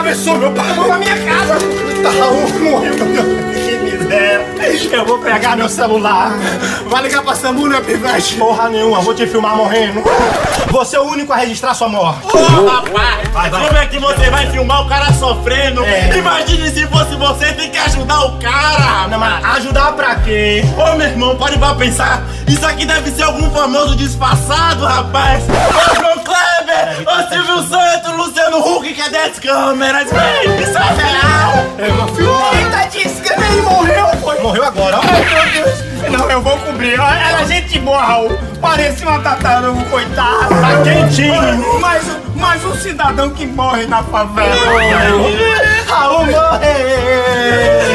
atravessou meu pai. Vou pra minha casa. Raul morreu. Que miséria. Eu vou pegar meu celular. Vai ligar pra Samu, né, Pivete? Porra nenhuma, vou te filmar morrendo. Você é o único a registrar sua morte. Ô, rapaz, como é que você vai filmar o cara sofrendo? Imagine se fosse você, tem que ajudar o cara. Não, mas ajudar pra quê? Ô, meu irmão, pode pra pensar. Isso aqui deve ser algum famoso disfarçado, rapaz. Ô, João Kleber, ô, Silvio Santos, Luciano Huck, cadê as câmeras? Vem, isso é real. Eu vou filmar. Eita, disse que ele morreu, foi. Morreu agora, ó. Ai, meu Deus. Não, eu vou cobrir. Era gente boa, Raul. Parecia uma tartaruga, coitado. Tá quentinho. Mas um cidadão que morre na favela. Raul morreu.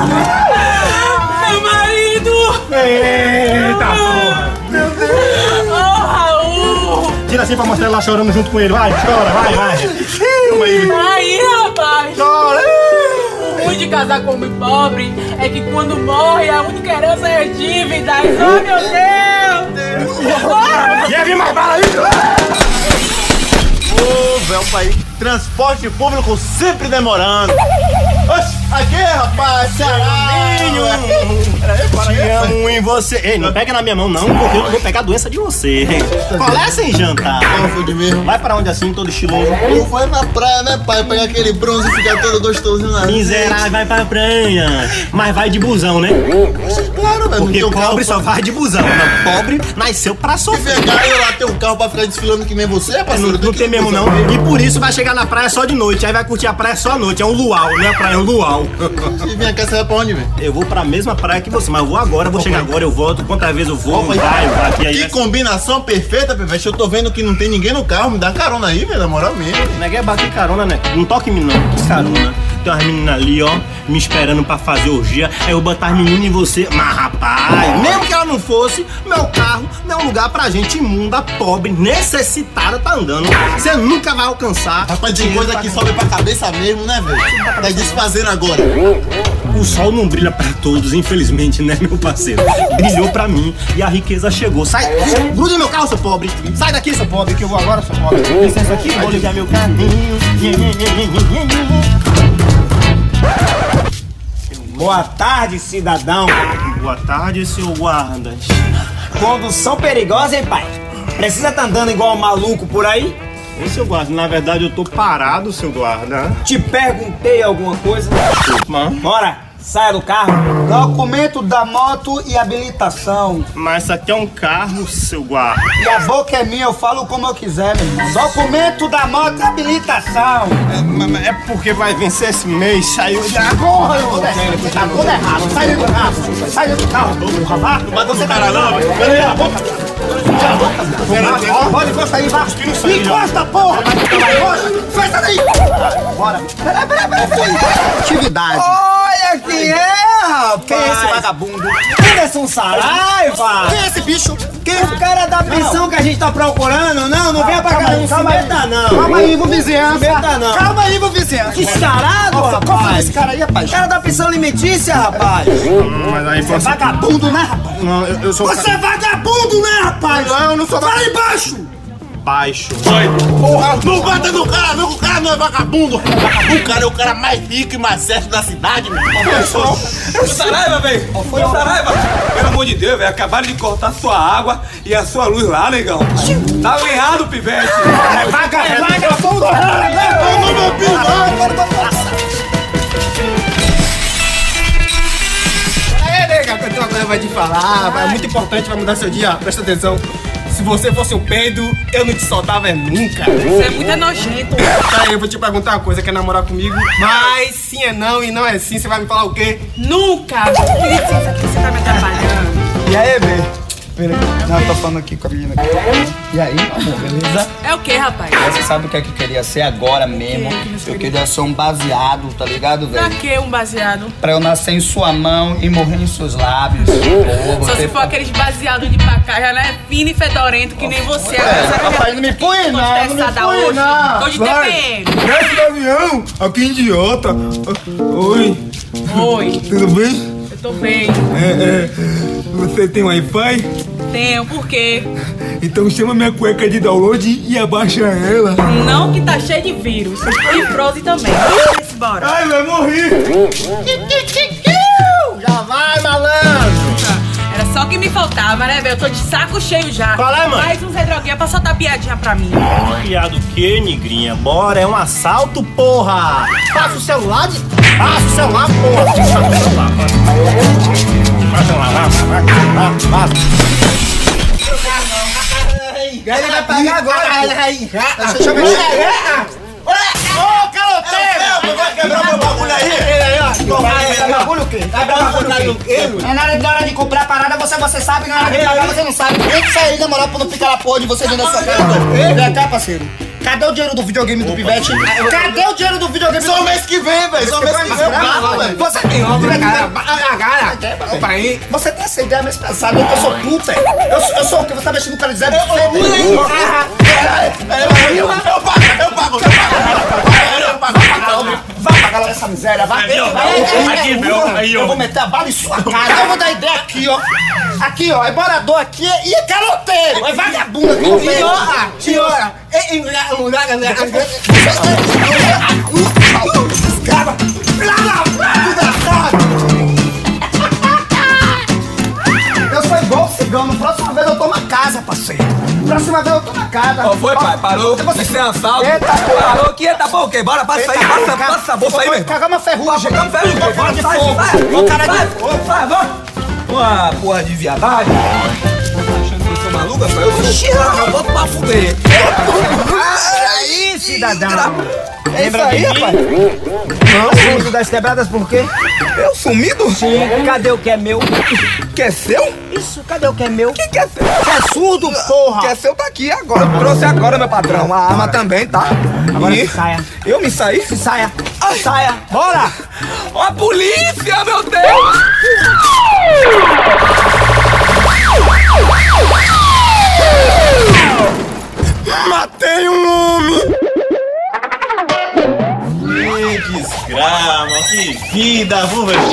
Meu marido! Eita, porra. Meu Deus. Oh, Raul! Tira assim pra mostrar ela chorando junto com ele. Vai, chora, vai. Calma aí. Aí, rapaz! Chora. O ruim de casar com homem pobre é que quando morre a única herança é dívidas. Oh, meu Deus! Quer vir mais bala aí? Ô, velho, pai. Transporte público sempre demorando. Oxi, aqui, rapaz, Cearinho. Te amo em você. Ei, não pega na minha mão não, porque eu vou pegar a doença de você. Qual é sem jantar? Não foi de mesmo. Vai pra onde assim, todo estiloso? Não foi na praia, né, pai? Pegar aquele bronze e ficar todo gostosinho na Miserável, vai pra praia. Mas vai de busão, né? Claro, velho. Porque pobre só vai de busão. Não, pobre nasceu pra sofrer. Pegar eu lá ter um carro pra ficar desfilando que nem você, parceiro. Não tem mesmo não. E por isso vai chegar na praia só de noite. Aí vai curtir a praia só à noite. É um luau, não é praia, é um luau. E vem cá, você vai pra onde, velho? Eu vou pra mesma praia que você, mas eu vou agora, vou chegar agora, eu volto. Quantas vezes eu vou, vai. Que combinação perfeita, Pivete. Eu tô vendo que não tem ninguém no carro. Me dá carona aí, velho, na moral mesmo. Não é bater carona, né? Não toque em mim, não. Que carona. Tem umas meninas ali, ó, me esperando pra fazer orgia. Aí eu botar as meninas em você. Mas, rapaz, mesmo que ela não fosse, meu carro não é um lugar pra gente imunda, pobre, necessitada tá andando. Você nunca vai alcançar. Rapaz, tem coisa que sobe pra cabeça mesmo, né, velho? Tá desfazendo agora. O sol não brilha pra todos, infelizmente, né, meu parceiro? Brilhou pra mim e a riqueza chegou. Sai, gruda no meu carro, seu pobre. Sai daqui, seu pobre, que eu vou agora, seu pobre. Licença aqui, vou ligar meu carrinho. Boa tarde, cidadão. Boa tarde, seu guardas. Condução perigosa, hein, pai? Precisa tá andando igual um maluco por aí? Ô, seu guarda, na verdade eu tô parado, seu guarda. Te perguntei alguma coisa? Desculpa. Bora, saia do carro. Documento da moto e habilitação. Mas isso aqui é um carro, seu guarda. E a boca é minha, eu falo como eu quiser, meu irmão. Documento da moto e habilitação. É porque vai vencer esse mês, saiu já. Porra, tá tudo errado. Sai do carro. Sai do carro. Não bata no cara, não. Peraí, a boca. Pode encostar aí, vai. Encosta, porra. Fecha daí. Bora. Peraí. Atividade. Olha quem é, rapaz. Quem é esse vagabundo? Anderson Saraiva. Quem é esse bicho? Quem é o cara da pensão que a gente tá procurando? Não venha pra cá, não se meta não. Calma aí, vou vizinhança. Meta não. Calma aí, vou vizinhança. Que charado, rapaz. Qual foi esse cara aí, rapaz? Cara da pensão alimentícia, rapaz. Mas aí Você é vagabundo, né, rapaz? Não, eu sou. Você é vagabundo, né, rapaz? Não, eu não sou Fala aí baixo. baixo. Porra, não bata no cara, não, o cara não é vagabundo. O cara é o cara mais rico e mais certo da cidade, meu irmão. Ô Saraiva, velho! Ô Saraiva! Pelo amor de Deus, velho, acabaram de cortar sua água e a sua luz lá, negão. Tá errado, Pivete! Vagabundo! Aí, nega, eu tenho uma coisa pra te falar. É muito importante, vai mudar seu dia. Presta atenção. Se você fosse o Pedro, eu não te soltava nunca. Você é muito nojento. Aí, eu vou te perguntar uma coisa, quer namorar comigo? Mas sim é não e não é sim, você vai me falar o quê? Nunca! Que licença que você tá me atrapalhando. E aí, bê? Peraí, eu tô falando aqui com a menina aqui. E aí, amor, beleza? É o que, rapaz? Você sabe o que é que eu queria ser agora mesmo? Eu queria ser um baseado, tá ligado, Pra velho? que um baseado? Pra eu nascer em sua mão e morrer em seus lábios. Só se for aqueles baseados de pacajá, né? Fino e fedorento, que nem você. Rapaz, não me põe não, não me põe não. Tô de TPM. Desce do avião, aqui idiota. Oi, Oi. tudo bem? tô bem. Você tem Wi-Fi? Tenho, por quê? Então chama minha cueca de download e abaixa ela. Não, que tá cheio de vírus. E Frozen também. Bora. Ai, vai morrer. Já vai, malandro. Era só o que me faltava, né, velho? Eu tô de saco cheio já. Qual é, mãe? Mais uns redroguinha pra soltar piadinha pra mim. Piada o quê, negrinha? Bora, é um assalto, porra! Passa o celular de... Passa o celular, porra! Passa o celular, passa. Ele vai pagar agora. Deixa eu ver. Ô, caloteiro! Vai quebrar meu bagulho aí! Bagulho o quê? Na hora de comprar a parada, você sabe, na hora de pagar, você não sabe. Isso aí, na moral, pra não ficar na porra de você dentro da sua casa. Vem cá, parceiro. Cadê o dinheiro do videogame do Pivete? Cadê o dinheiro do videogame? Só mês que vem, velho! Só mês que vem, velho! Você tem óbvio, cara. Opa aí. Você tem essa ideia mês passado, eu sou puta. Eu sou o que você tá mexendo no cara de zero. Eu pago! Vai pagar logo essa miséria, vai. Eu vou meter a bala em sua cara. Eu vou dar ideia aqui, ó. Aqui, ó, é morador aqui e é caloteiro. É vagabundo aqui. Senhora. Escrava. Eu sou igual o cigano. Próxima vez eu tomo a casa, parceiro. Próxima vez eu tomo a casa. Qual foi, pai? Parou? Isso é assalto? Eita, Parou aqui, tá bom, o quê? Bora, passa aí, passa a bolsa aí, meu irmão. Cagar uma ferrugem. Bora, Cara de sai, fogo. vai, Cara de vai, vai, vai. Uma porra de viadagem. Tá achando que eu sou maluca? Eu sou chirra, eu vou pra fuder. Aí, cidadão. É isso aí, rapaz. Não, das quebradas por quê? Eu sumido? Sim, cadê o que é meu? Que é seu? Isso, cadê o que é meu? Que é seu? Você é surdo, porra! Que é seu tá aqui agora. Eu trouxe agora, meu patrão. A arma também, tá? Agora E se saia. eu me saí? Se saia. Saia. Bora! Ó a polícia, meu Deus! Matei um homem! Que desgrama, que vida, vou ver.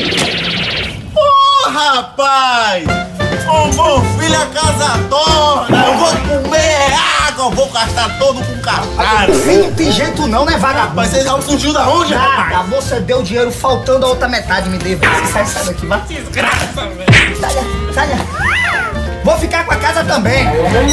Ô, rapaz! Ô, bom filho, a casa torna! Eu vou comer água, eu vou gastar todo com cartaz! Assim não tem jeito não, né, vagabundo? Mas você já surgiu da onde, rapaz? Ah, você deu dinheiro faltando a outra metade, me dê, velho. Você sai daqui, vai. Desgraça, velho! Saia. Vou ficar com a casa também.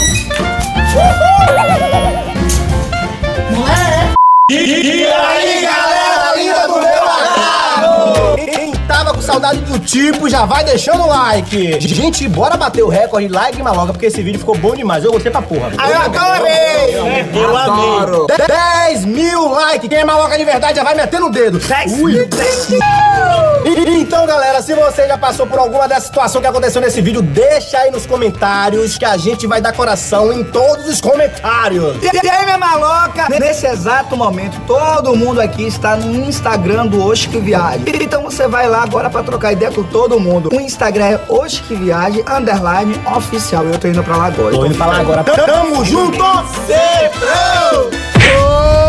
E aí, galera linda do meu agrado! Quem tava com saudade do tipo, já vai deixando o like. Gente, bora bater o recorde de like, maloca, porque esse vídeo ficou bom demais. Eu gostei pra porra. Eu adorei! Eu adoro. 10 mil likes. Quem é maloca de verdade já vai metendo o dedo. 10 Ui. mil. Então, galera, se você já passou por alguma dessa situação que aconteceu nesse vídeo, deixa aí nos comentários que a gente vai dar coração em todos os comentários. E aí, minha maloca? Nesse exato momento, todo mundo aqui está no Instagram do Oxe Que Viaje. Então você vai lá agora pra trocar ideia com todo mundo. O Instagram é Oxe Que Viaje _oficial. Eu tô indo pra lá agora. Tô indo pra lá agora. Tamo junto! Sempre!